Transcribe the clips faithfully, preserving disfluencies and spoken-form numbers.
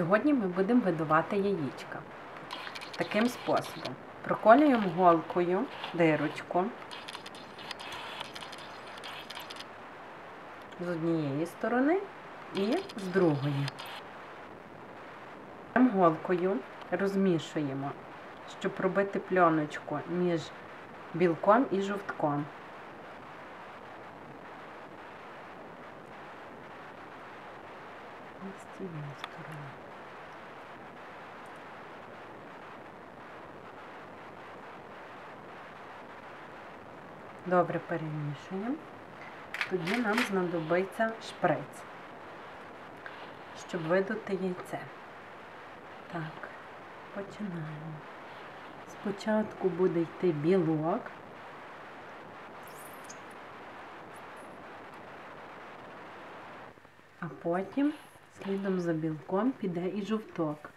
Сьогодні ми будемо видувати яєчка. Таким способом. Проколюємо голкою дирочку з однієї сторони і з другої. Голкою розмішуємо, щоб робити пленочку між білком і жовтком. З цієї сторони. Добре перемішуємо. Тоді нам знадобиться шприц, щоб видути яйце. Так, починаємо. Спочатку буде йти білок, а потім слідом за білком піде і жовток.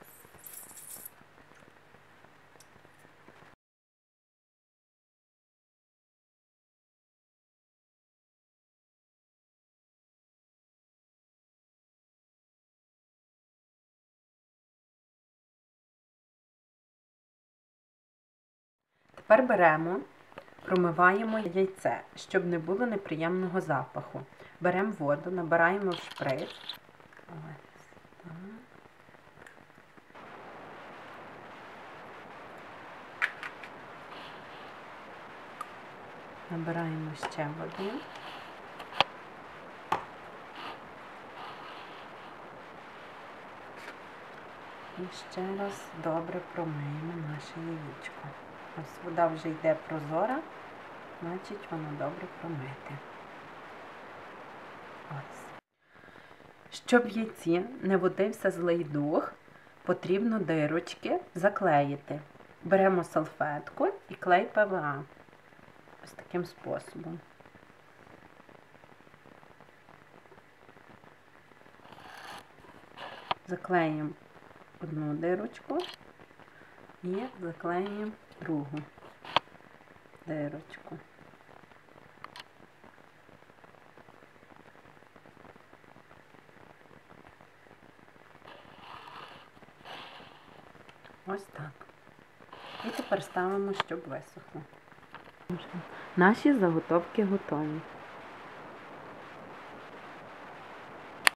Тепер беремо, промиваємо яйце, щоб не було неприємного запаху. Беремо воду, набираємо в шприц. Ось так. Набираємо ще води. І ще раз добре промиємо наше яєчко. Ось вода вже йде прозора, значить воно добре промите. Ось. Щоб в яйці не водився злий дух, потрібно дирочки заклеїти. Беремо салфетку і клей пе ве а. Ось таким способом. Заклеїмо одну дирочку і заклеїмо другу дирочку. Ось так. І тепер ставимо, щоб висохло. Наші заготовки готові.